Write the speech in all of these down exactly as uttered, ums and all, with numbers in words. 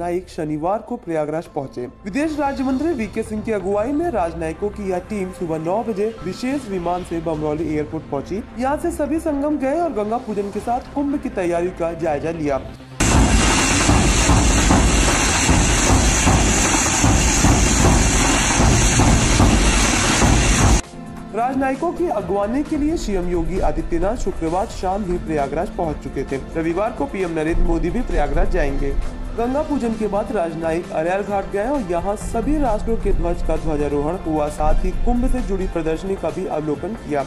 राजनायिक शनिवार को प्रयागराज पहुंचे। विदेश राज्य मंत्री वी के सिंह की अगुवाई में राजनयिकों की यह टीम सुबह नौ बजे विशेष विमान से बमरौली एयरपोर्ट पहुंची। यहां से सभी संगम गए और गंगा पूजन के साथ कुंभ की तैयारी का जायजा लिया। राजनयिकों की अगवानी के लिए सीएम योगी आदित्यनाथ शुक्रवार शाम ही प्रयागराज पहुंच चुके थे। रविवार को पीएम नरेंद्र मोदी भी प्रयागराज जाएंगे। गंगा पूजन के बाद राजनयिक अरैल घाट गए और यहां सभी राष्ट्रों के ध्वज का ध्वजारोहण हुआ, साथ ही कुंभ से जुड़ी प्रदर्शनी का भी अवलोकन किया।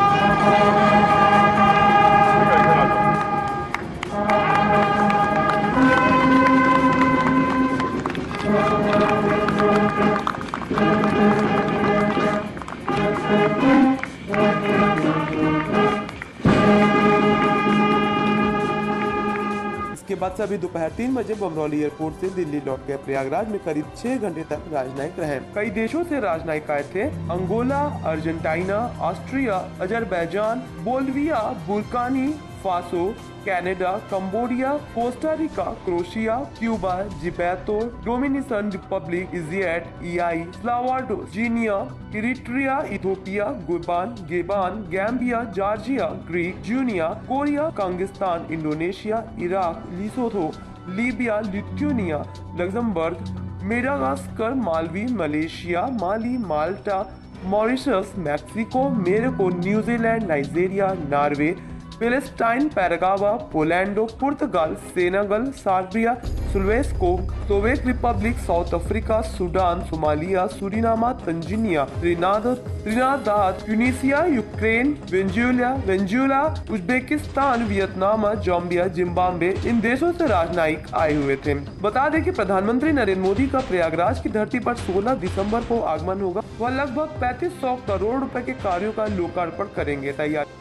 इसके बाद सभी दोपहर तीन बजे बमरौली एयरपोर्ट से दिल्ली लौट गए। प्रयागराज में करीब छह घंटे तक राजनयिक रहे। कई देशों से राजनयिक आए थे। Angola, Argentina, Austria, Azerbaijan, Bolivia, Burkina Faso, Canada, Cambodia, Costa Rica, Croatia, Cuba, Zimbabwe, Dominican Republic, Egypt, El, Salvador, Guinea, Eritrea, Ethiopia, Gabon, Gabon, Gambia, Georgia, Greek, Guinea, Korea, कांगिस्तान, Indonesia, Iraq, Lesotho, Libya, Lithuania, Luxembourg, Madagascar, Malawi, Malaysia, Mali, Malta, Mauritius, Mexico, Mexico, New Zealand, Nigeria, Norway, Palestine, Paraguay, Poland, पुर्तगाल, Senegal, Serbia, स्लोवेस्को, Soviet Republic, South Africa, Sudan, Somalia, Suriname, Tanzania, Trinidad, Trinidad, Tunisia, Ukraine, Venezuela, Venezuela, Uzbekistan, Vietnam, Zambia, Zimbabwe, इन देशों से राजनयिक आए हुए थे। बता दें कि प्रधानमंत्री नरेंद्र मोदी का प्रयागराज की धरती पर सोलह दिसंबर को आगमन होगा। वह लगभग पैंतीस सौ करोड़ रुपए के कार्यों का लोकार्पण करेंगे। तैयारी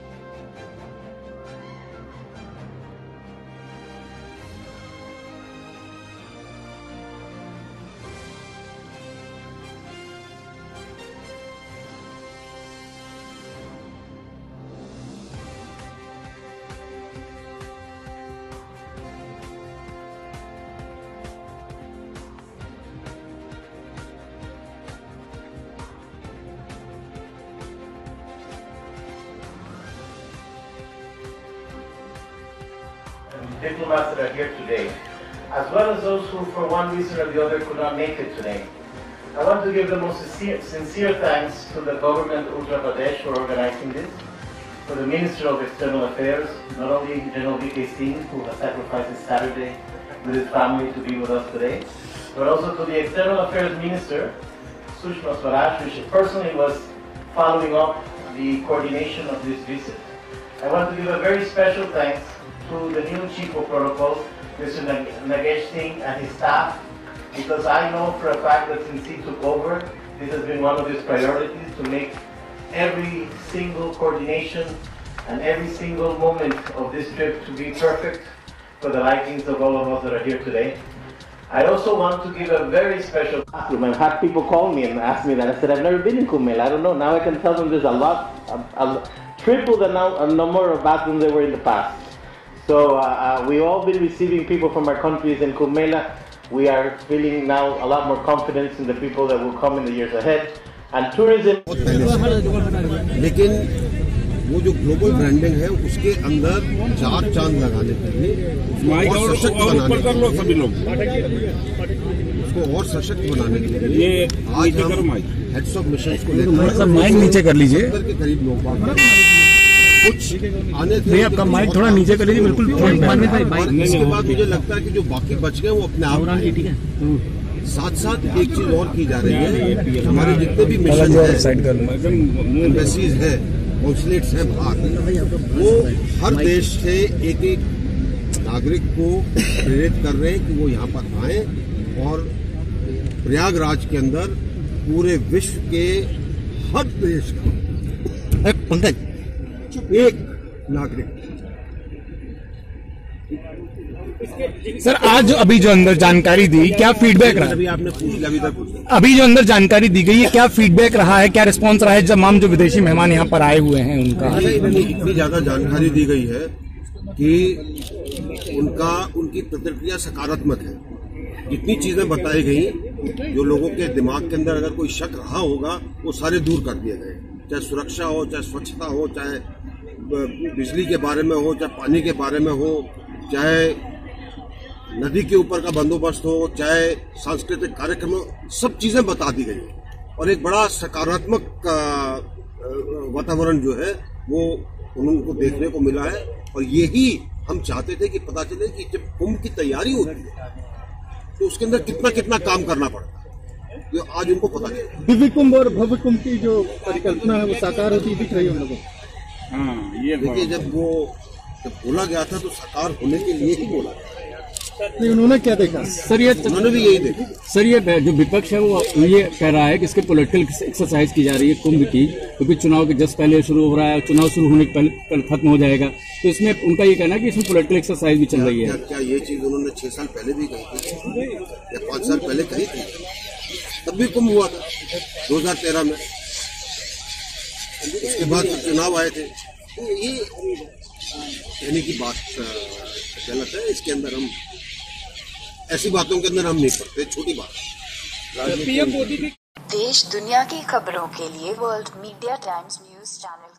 diplomats that are here today, as well as those who for one reason or the other could not make it today. I want to give the most sincere, sincere thanks to the government of Uttar Pradesh for organizing this, for the Minister of External Affairs, not only General V K Singh, who has sacrificed his Saturday with his family to be with us today, but also to the External Affairs Minister, Sushma Swaraj, who personally was following up the coordination of this visit. I want to give a very special thanks to the new Chief of Protocol, Mister Nagesh Singh, and his staff, because I know for a fact that since he took over, this has been one of his priorities, to make every single coordination and every single moment of this trip to be perfect for the likings of all of us that are here today. I also want to give a very special bathroom. I've had people call me and ask me that. I said, I've never been in Kumbh Mela. I don't know. Now I can tell them there's a lot, a, a, triple the number of bathrooms there were in the past. So uh, uh, we've all been receiving people from our countries in Kumbh Mela. We are feeling now a lot more confidence in the people that will come in the years ahead. And tourism. लेकिन वो जो global branding है उसके अंदर चार चांद लगाने के लिए और सशक्त बनाने उसको और सशक्त बनाने के लिए आज हम हेड्स ऑफ मिशन को लेकर माइक नीचे कर लीजिए के करीब लोग कुछ आने थे। आपका माइक थोड़ा नीचे कर लीजिए, बिल्कुल। इसके बाद मुझे लगता है कि जो बाकी बच गए वो अपने आप साथ साथ एक चीज और की जा रही है। हमारे जितने भी मिशन है, एम्बेसीज है, कॉन्सुलेट्स हैं बाहर, वो हर देश से एक एक नागरिक को प्रेरित कर रहे हैं कि वो यहाँ पर आए और प्रयागराज के अंदर पूरे विश्व के हर देश का एक नागरिक। सर, आज अभी जो अंदर जानकारी दी, क्या फीडबैक रहा? अभी आपने पूछ लिया, अभी तक अभी जो अंदर जानकारी दी गई है, क्या फीडबैक रहा है, क्या रिस्पांस रहा है तमाम जो विदेशी मेहमान यहाँ पर आए हुए हैं उनका? इतनी ज्यादा जानकारी दी गई है कि उनका उनकी प्रतिक्रिया सकारात्मक है। जितनी चीजें बताई गई, जो लोगों के दिमाग के अंदर अगर कोई शक रहा होगा वो सारे दूर कर दिए गए। चाहे सुरक्षा हो, चाहे स्वच्छता हो, चाहे बिजली के बारे में हो, चाहे पानी के बारे में हो, चाहे नदी के ऊपर का बंदोबस्त हो, चाहे सांस्कृतिक कार्यक्रम हो, सब चीजें बता दी गई और एक बड़ा सकारात्मक वातावरण जो है वो उनको देखने को मिला है। और यही हम चाहते थे कि पता चले कि जब कुंभ की तैयारी होती है तो उसके अंदर कितना कितना काम करना पड़ता है, तो आज उनको पता चला। दिव्य कुंभ और भव्य कुंभ की जो परिकल्पना है वो साकार होती दिख रही है हम लोगों को। हाँ, ये देखिए, जब वो जब बोला गया था तो साकार होने के लिए ही बोला गया। नहीं, उन्होंने क्या देखा सर? ये उन्होंने भी यही देखा। सर, ये जो विपक्ष है वो ये कह रहा है कि इसके पॉलिटिकल एक्सरसाइज की जा रही है कुंभ की, क्योंकि चुनाव के जस्ट पहले शुरू हो रहा है, चुनाव शुरू होने के पहले कल खत्म हो जाएगा, तो इसमें उनका ये कहना है कि इसमें पॉलिटिकल एक्सरसाइज भी चल रही है। क्या, क्या ये चीज उन्होंने छह साल पहले भी कही थी या पांच साल पहले कही थी? तब भी कुंभ हुआ था दो हजार तेरह में, उसके बाद चुनाव आए थे। तो ये कहने की बात गलत है। इसके अंदर हम ऐसी बातों के अंदर हम नहीं पड़ते, छोटी बात। देश दुनिया की खबरों के लिए World Media Times News channel